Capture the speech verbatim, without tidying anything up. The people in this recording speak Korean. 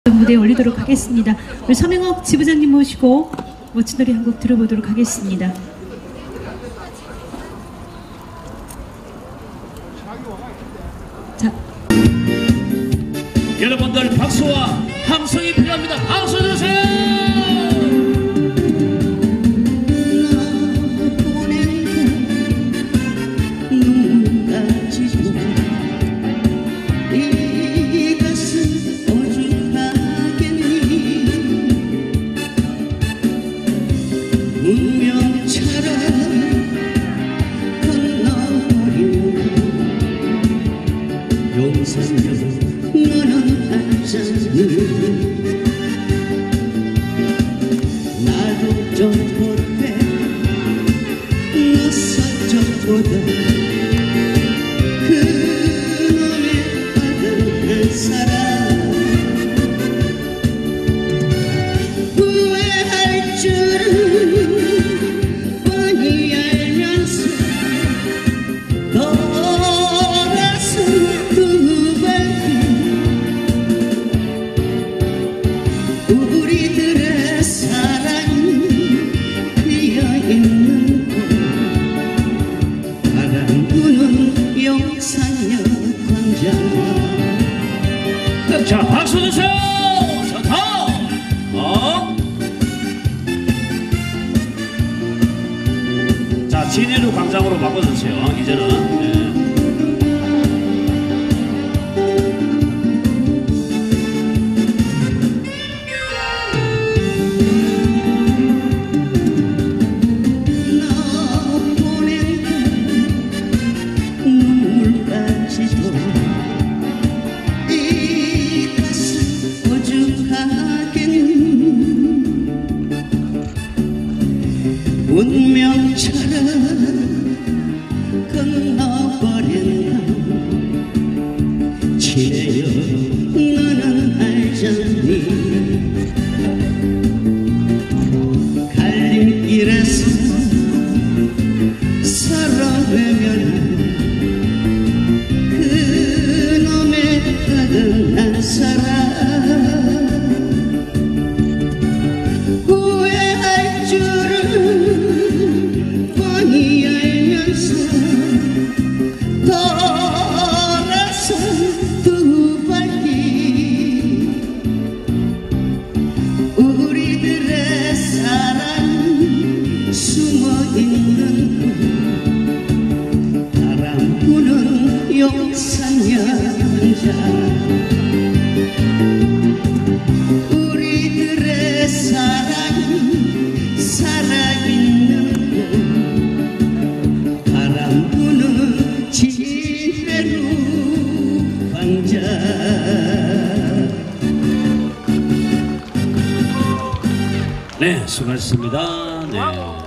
무대에 올리도록 하겠습니다. 우리 서명옥 지부장님 모시고 멋진 노래 한 곡 들어보도록 하겠습니다. 자, 여러분들 박수와 함성이 필요합니다. 박수 주세요. 운명처럼 건너버리는 용산역 너는 알잖니. 나도 좀 못해 너 살적보다 그놈의 아들 한 사람 후회할 줄은 우리들의 사랑이 피어있는 곳 바람 부는 용산역 광장. 자, 박수 주세요. 좋다. 어? 자, 진해로 광장으로 바꿔주세요. 이제는 네. 운명처럼 건너버린 날 지혜여 너는 알잖니. 갈림길에서 살아가면 그놈의 아들 난 사람 후회할 줄은 우리들의 사랑 숨어있는 곳 바람 부는 용산역 광장. 우리들의 사랑 살아있는 곳 바람 부는 진해로 광장. 네, 수고하셨습니다. 네.